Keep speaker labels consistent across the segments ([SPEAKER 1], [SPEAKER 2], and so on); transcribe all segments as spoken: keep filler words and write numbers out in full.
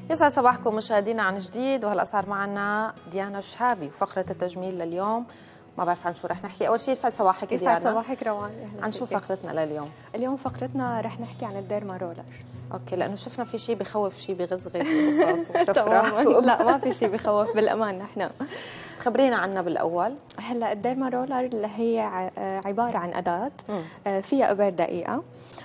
[SPEAKER 1] يسعد صباحكم مشاهدينا عن جديد، وهلا صار معنا ديانا شحابي وفقرة التجميل لليوم. ما بعرف عن شو رح نحكي. أول شيء يسعد صباحك ديانا.
[SPEAKER 2] يسعد صباحك روان.
[SPEAKER 1] عن شو فقرتنا لليوم؟
[SPEAKER 2] اليوم فقرتنا رح نحكي عن الديرما رولر.
[SPEAKER 1] اوكي، لأنه شفنا في شيء بخوف، شيء بغزغز وقصص وشفرات.
[SPEAKER 2] لا ما في شيء بخوف بالأمان. نحن
[SPEAKER 1] خبرينا عنها بالأول.
[SPEAKER 2] هلا الديرما رولر اللي هي عبارة عن أداة فيها إبر دقيقة.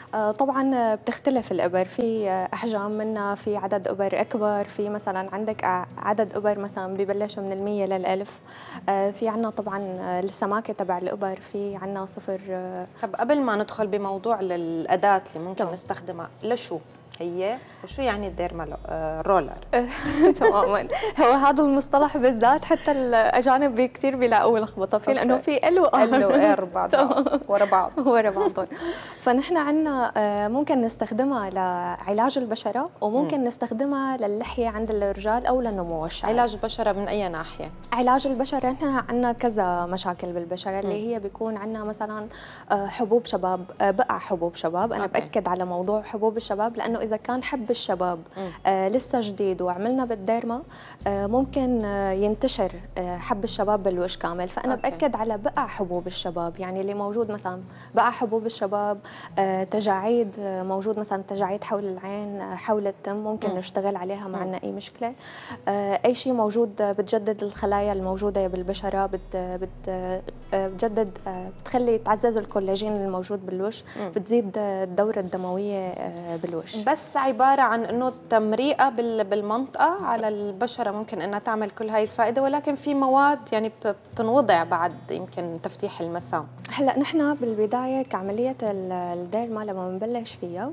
[SPEAKER 2] طبعا بتختلف الإبر، في أحجام منها، في عدد إبر أكبر، في مثلا عندك عدد إبر مثلا ببلشوا من المية للألف. في عنا طبعا السماكة تبع الإبر، في عنا صفر.
[SPEAKER 1] طب قبل ما ندخل بموضوع الأداة اللي ممكن طبعا نستخدمها، لشو هي وشو يعني الديرما رولر؟
[SPEAKER 2] تماما. هو هذا المصطلح بالذات حتى الاجانب كثير بيلاقوه لخبطه فيه، لانه في ال وار
[SPEAKER 1] ال وار بعض ورا بعض
[SPEAKER 2] ورا بعضهم. فنحن عندنا ممكن نستخدمها لعلاج البشره، وممكن نستخدمها للحيه عند الرجال او لنمو الشعر.
[SPEAKER 1] علاج البشره من اي ناحيه؟
[SPEAKER 2] علاج البشره نحن عندنا كذا مشاكل بالبشره، اللي هي بيكون عندنا مثلا حبوب شباب، بقع حبوب شباب. انا أوكي. باكد على موضوع حبوب الشباب، لانه إذا كان حب الشباب آه لسه جديد وعملنا بالديرما آه ممكن آه ينتشر آه حب الشباب بالوجه كامل. فأنا أوكي. بأكد على بقع حبوب الشباب، يعني اللي موجود مثلا بقع حبوب الشباب، آه تجاعيد آه موجود مثلا تجاعيد حول العين، آه حول التم، ممكن م. نشتغل عليها، ما عندنا أي مشكلة. آه أي شيء موجود آه بتجدد الخلايا الموجودة بالبشرة، بت بت آه بتجدد آه بتخلي تعزز الكولاجين الموجود بالوجه، بتزيد آه الدورة الدموية آه بالوجه.
[SPEAKER 1] بس عبارة عن انه تمريقة بالمنطقة على البشرة ممكن انها تعمل كل هاي الفائدة، ولكن في مواد يعني بتنوضع بعد يمكن تفتيح المسام.
[SPEAKER 2] هلا نحن بالبداية كعملية الديرما لما بنبلش فيها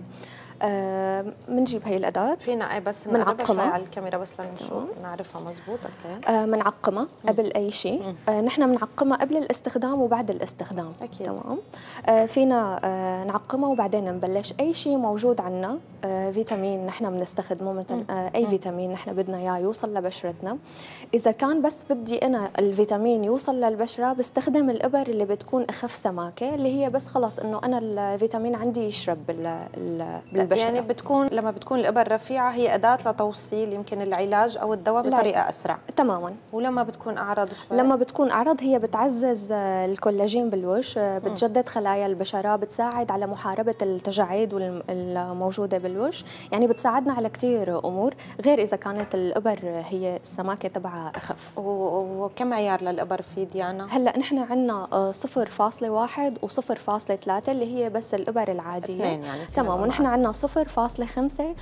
[SPEAKER 2] بنجيب آه هي الأداة،
[SPEAKER 1] فينا اي بس نقربها شوي على الكاميرا بس لنشوف نعرفها مزبوط. اوكي.
[SPEAKER 2] بنعقمها آه قبل اي شيء. آه نحن بنعقمها قبل الاستخدام وبعد الاستخدام.
[SPEAKER 1] اكيد.
[SPEAKER 2] تمام. آه فينا آه نعقمها وبعدين نبلش اي شيء موجود عنا، آه فيتامين نحن بنستخدمه مثلا، آه اي فيتامين نحن بدنا اياه يوصل لبشرتنا. اذا كان بس بدي انا الفيتامين يوصل للبشرة، بستخدم الابر اللي بتكون اخف سماكة، اللي هي بس خلص انه انا الفيتامين عندي يشرب بالبشرة.
[SPEAKER 1] يعني بتكون لما بتكون الإبر رفيعة هي أداة لتوصيل يمكن العلاج أو الدواء بطريقة أسرع.
[SPEAKER 2] تماما.
[SPEAKER 1] ولما بتكون أعراض شوي؟
[SPEAKER 2] لما بتكون أعراض هي بتعزز الكولاجين بالوجه، بتجدد خلايا البشرة، بتساعد على محاربة التجاعيد الموجودة بالوجه، يعني بتساعدنا على كثير أمور، غير إذا كانت الإبر هي السماكة تبعها أخف.
[SPEAKER 1] وكم معيار للإبر في ديانا؟
[SPEAKER 2] هلا نحن عندنا صفر فاصلة واحد وصفر فاصلة ثلاثة اللي هي بس الإبر العادية.
[SPEAKER 1] اثنين يعني.
[SPEAKER 2] تمام. ونحن عندنا صفر فاصلة خمسة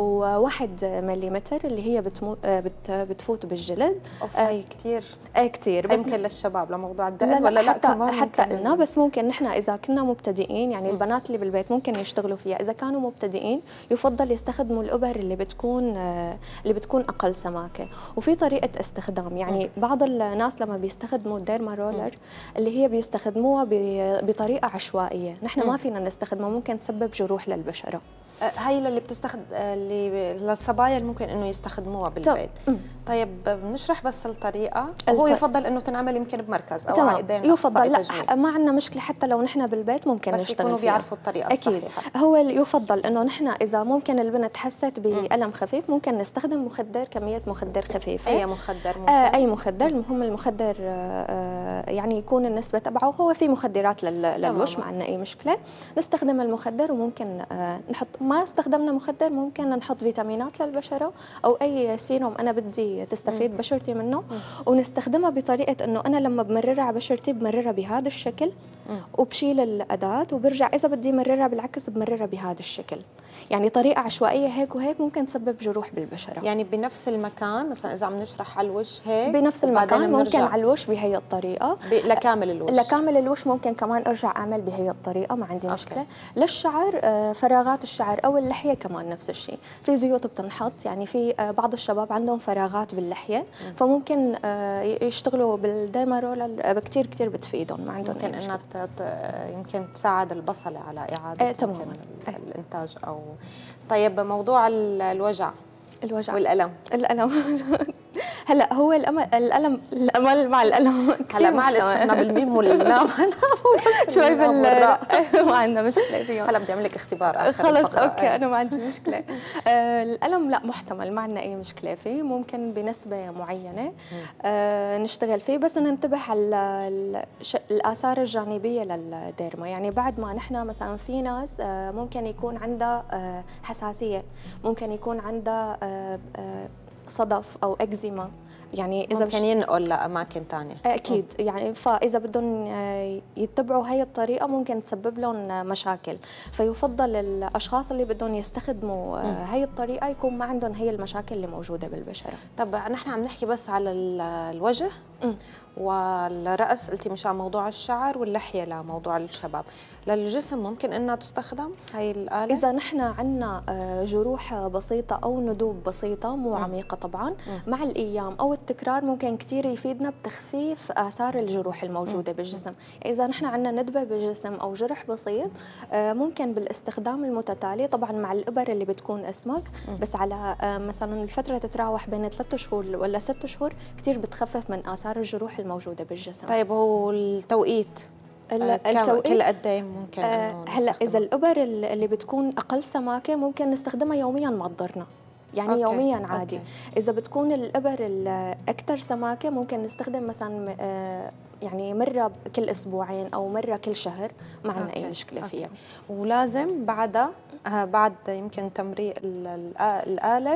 [SPEAKER 2] وواحد مليمتر اللي هي بتمو... بت... بتفوت بالجلد.
[SPEAKER 1] اوف هي كثير.
[SPEAKER 2] اي كثير.
[SPEAKER 1] بس يمكن للشباب لموضوع الدقن
[SPEAKER 2] لا
[SPEAKER 1] ولا لا؟
[SPEAKER 2] حتى
[SPEAKER 1] كمان
[SPEAKER 2] حتى لنا، بس ممكن نحن اذا كنا مبتدئين، يعني م. البنات اللي بالبيت ممكن يشتغلوا فيها. اذا كانوا مبتدئين يفضل يستخدموا الابر اللي بتكون اللي بتكون اقل سماكه. وفي طريقه استخدام، يعني م. بعض الناس لما بيستخدموا الديرما رولر م. اللي هي بيستخدموها بطريقه عشوائيه، نحن م. ما فينا نستخدمها، ممكن تسبب جروح للبشره.
[SPEAKER 1] هي اللي بتستخدم اللي للصبايا اللي ممكن انه يستخدموها بالبيت. طيب بنشرح بس الطريقه. هو يفضل انه تنعمل يمكن بمركز او على ايدين
[SPEAKER 2] يفضل. لا ما عندنا مشكله، حتى لو نحن بالبيت ممكن
[SPEAKER 1] بس
[SPEAKER 2] نشتغل
[SPEAKER 1] يكونوا
[SPEAKER 2] فيها.
[SPEAKER 1] بيعرفوا الطريقه
[SPEAKER 2] أكيد.
[SPEAKER 1] الصحيحه.
[SPEAKER 2] هو يفضل انه نحن اذا ممكن البنت حست بألم خفيف، ممكن نستخدم مخدر، كميه مخدر خفيفه.
[SPEAKER 1] اي مخدر ممكن؟
[SPEAKER 2] آه اي مخدر. المهم المخدر آه يعني يكون النسبه تبعه، هو في مخدرات للوش، ما عندنا اي مشكله. نستخدم المخدر، وممكن آه نحط، ما استخدمنا مخدر ممكن نحط فيتامينات للبشره او اي سيروم انا بدي تستفيد بشرتي منه، ونستخدمها بطريقه انه انا لما بمررها على بشرتي بمررها بهذا الشكل، وبشيل الاداه وبرجع اذا بدي مررها بالعكس بمررها بهذا الشكل. يعني طريقه عشوائيه هيك وهيك ممكن تسبب جروح بالبشره.
[SPEAKER 1] يعني بنفس المكان، مثلا اذا عم نشرح على الوش هيك
[SPEAKER 2] بنفس المكان ممكن على الوش بهي الطريقه،
[SPEAKER 1] لكامل الوش.
[SPEAKER 2] لكامل الوش ممكن كمان ارجع اعمل بهي الطريقه، ما عندي مشكله. أوكي. للشعر فراغات الشعر او اللحيه كمان نفس الشيء، في زيوت بتنحط، يعني في بعض الشباب عندهم فراغات باللحيه، م. فممكن يشتغلوا بالديرما رولر كثير كثير بتفيدهم، ما عندهم
[SPEAKER 1] ممكن انها يمكن تساعد البصله على اعاده
[SPEAKER 2] ايه تمام
[SPEAKER 1] الانتاج. او طيب موضوع الوجع
[SPEAKER 2] الوجع
[SPEAKER 1] والالم.
[SPEAKER 2] الالم هلا هو الامل الالم الامل مع الالم
[SPEAKER 1] هلا مع الاسم بالميم واللام
[SPEAKER 2] شوي بال ما عندنا مشكله فيهم.
[SPEAKER 1] هلا بدي اعمل لك اختبار اخر
[SPEAKER 2] خلص اوكي انا ما عندي مشكله. آه الالم لا محتمل، ما عندنا اي مشكله فيه، ممكن بنسبه معينه آه نشتغل فيه، بس ننتبه على الاثار الجانبيه للديرما. يعني بعد ما نحن مثلا في ناس آه ممكن يكون عندها آه حساسيه، ممكن يكون عندها آه آه صدف او اكزيما، يعني
[SPEAKER 1] اذا ممكن ينقل لاماكن ثانيه
[SPEAKER 2] اكيد. م. يعني فاذا بدهم يتبعوا هي الطريقه ممكن تسبب لهم مشاكل، فيفضل الاشخاص اللي بدهم يستخدموا م. هي الطريقه يكون ما عندهم هي المشاكل اللي موجوده بالبشره.
[SPEAKER 1] طب نحن عم نحكي بس على الوجه م. والرأس، قلتي مشان موضوع الشعر، واللحية لموضوع الشباب. للجسم ممكن انها تستخدم هاي الآلة؟
[SPEAKER 2] إذا نحن عندنا جروح بسيطة أو ندوب بسيطة مو م. عميقة طبعا، م. مع الأيام أو التكرار ممكن كثير يفيدنا بتخفيف آثار الجروح الموجودة م. بالجسم. إذا نحن عندنا ندبة بالجسم أو جرح بسيط ممكن بالاستخدام المتتالي، طبعا مع الإبر اللي بتكون أسمك م. بس على مثلا الفترة تتراوح بين ثلاثة شهور ولا ستة شهور، كثير بتخفف من آثار الجروح الموجودة بالجسم.
[SPEAKER 1] طيب هو التوقيت التوقيت كل قد ايه ممكن
[SPEAKER 2] آه هلا اذا الابر اللي بتكون اقل سماكه ممكن نستخدمها يوميا ما تضرنا، يعني أوكي. يوميا عادي. أوكي. اذا بتكون الابر الاكثر سماكه ممكن نستخدم مثلا آه يعني مره كل اسبوعين او مره كل شهر، ما عندنا اي مشكله فيها. أوكي.
[SPEAKER 1] ولازم بعدها آه بعد يمكن تمريق الاله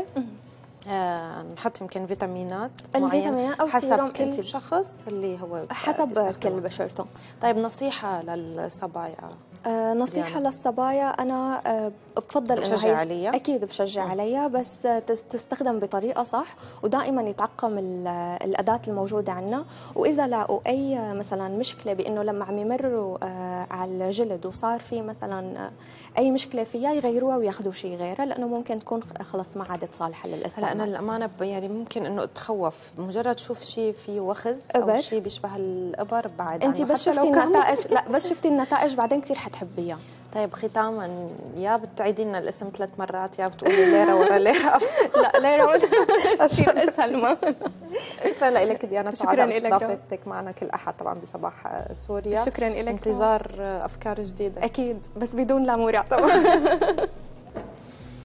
[SPEAKER 1] آه نحط يمكن فيتامينات معينة
[SPEAKER 2] أو
[SPEAKER 1] حسب كل انتي. شخص اللي هو
[SPEAKER 2] حسب كل بشرته.
[SPEAKER 1] طيب نصيحة للصبايا؟
[SPEAKER 2] آه نصيحة ديانا. للصبايا أنا آه بفضل
[SPEAKER 1] إنه بشجع عليها،
[SPEAKER 2] أكيد بشجع م. عليها، بس تستخدم بطريقة صح، ودائما يتعقم الأداة الموجودة عندنا. وإذا لاقوا أي مثلا مشكلة بأنه لما عم يمرروا آه على الجلد وصار في مثلا آه أي مشكلة فيها يغيروها وياخذوا شيء غيره، لأنه ممكن تكون خلص ما عادت صالحة للاستعمال.
[SPEAKER 1] هلا أنا الأمانة يعني ممكن إنه أتخوف مجرد شوف شيء فيه وخز أو شيء بيشبه الإبر بعد
[SPEAKER 2] أنت بس شفتي النتائج لا بس شفتي النتائج بعدين كثير حتحبيها.
[SPEAKER 1] طيب ختاما، يا بتعيدي لنا الاسم ثلاث مرات يا بتقولي ليرة ورا ليرة.
[SPEAKER 2] لا ليرة ورا كثير اسهل. ما
[SPEAKER 1] شكرا لك ديانا، سعداء باستضافتك معنا كل احد طبعا بصباح سوريا.
[SPEAKER 2] شكرا لك،
[SPEAKER 1] انتظار افكار جديده
[SPEAKER 2] اكيد بس بدون لامورع طبعا.